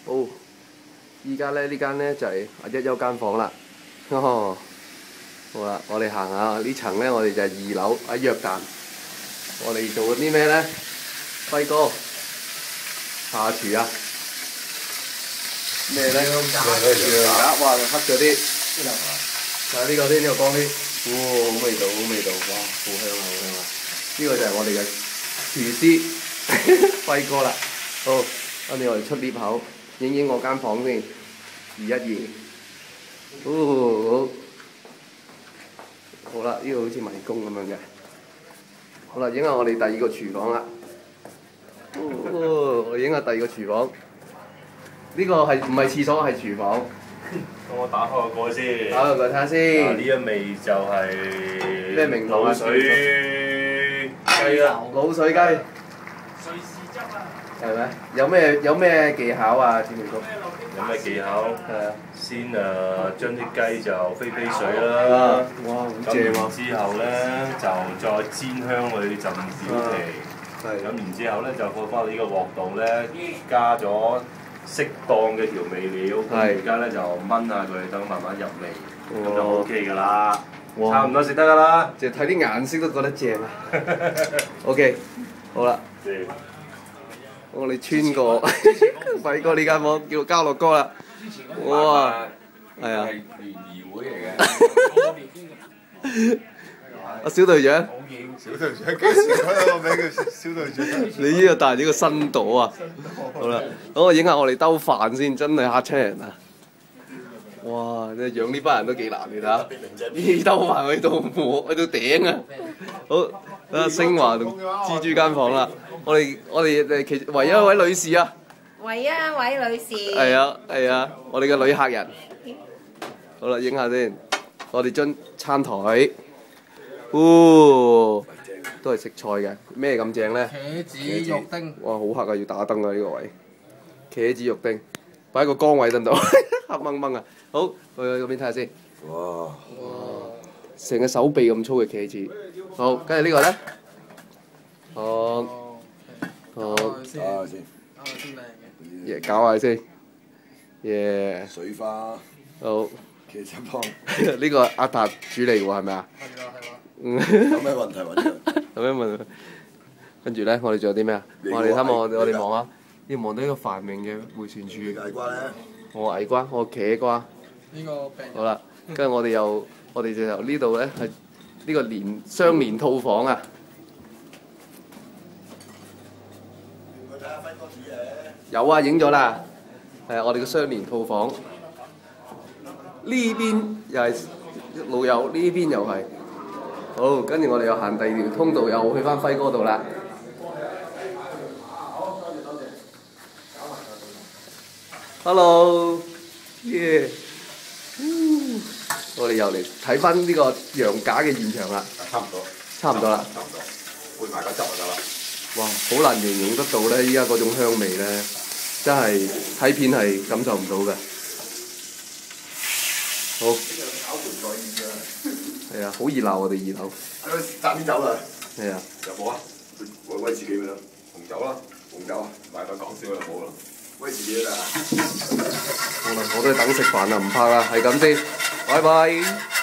好，依家咧呢間咧就係阿一休間房啦。哦，好啦，我哋行下呢層咧，我哋就係2樓阿約旦。我哋做緊啲咩咧？輝哥，下廚啊！咩咧？羊架，哇，黑咗啲。睇下呢個先，呢個光啲。哇，好味道，好味道，哇，好香啊，好香啊！呢個就係我哋嘅廚師輝哥啦。好，跟住我哋出 lift 口，影我間房先，212。好啦，呢個好似迷宮咁樣嘅。好啦，影下我哋第2個廚房啦。我影下第2個廚房。呢個係唔係廁所，係廚房。 咁我打開個蓋先。 打開個蓋睇下先。 呢一味就係咩名堂啊？ 滷水雞啦。 滷水雞。 瑞士汁啊！ 係咪？有咩技巧啊？志明哥？ 有咩技巧？ 係啊。 先將啲雞就飛水啦。 哇，好咁正喎！ 然之後咧就再煎香佢浸表皮。 係。 咁然之後咧就放翻呢個鑊度咧，加咗適當嘅調味料。咁而家咧就燜下佢，等慢慢入味，咁就 OK 㗎啦。差唔多食得㗎啦。 淨係睇啲顏色都覺得正啊！OK， 好啦。我哋穿過輝哥呢間房，叫交樂哥啦。哇！係啊。 係聯誼會嚟嘅。 阿小隊長。 小隊長幾時改咗個名叫小隊長？ 你呢個帶咗個新朵啊！好啦，等我影下我哋兜飯先，真係嚇親人啊！哇！你養呢班人都幾難，你睇下，呢兜飯去到頂啊！好，阿星華同蜘蛛間房啦。我哋其唯一一位女士啊！ 唯一一位女士。 係啊，我哋嘅女客人。好啦，影下先。我哋張餐台。都係食菜嘅，咩咁正咧？ 茄子肉丁。 哇，好黑啊！要打燈啊呢個位。茄子肉丁，擺喺個缸位度，黑掹掹啊！好，去嗰邊睇下先。哇！成個手臂咁粗嘅茄子。好，跟住呢個咧。好。耶，搞下先。耶。 水花。 好。 茄汁湯。 呢個阿達煮嚟喎，係咪啊？ 有咩問題揾佢？ 有咩問題？跟住咧，我哋仲有啲咩啊？我哋睇下我哋望下，要望到呢個繁榮嘅迴旋處。 矮瓜咧？ 我矮瓜，我茄瓜。 呢個病。 好啦，跟住我哋就由呢度咧係呢個雙連套房啊。 去睇下輝哥煮嘢。 有啊，影咗啦。係啊，我哋嘅雙連套房。呢邊又係老友，呢邊又係。好，跟住我哋又行第2條通道，又去翻輝哥度啦。Hello，耶！我哋又嚟睇翻呢個羊架嘅現場啦。 差唔多。 差唔多啦。 差唔多。配埋個汁就得啦。 哇！好難形容得到咧，依家嗰種香味咧，真係睇片係感受唔到嘅。好。 炒盤菜宴㗎。 係啊，好熱鬧我哋2樓。 爭啲酒啦。 係啊。 有冇啊？威士忌咪得。紅酒啦。紅酒啊，買份講笑就冇啦。威士忌啦。 好啦，我都係等食飯啦，唔拍啦，係咁先，拜拜。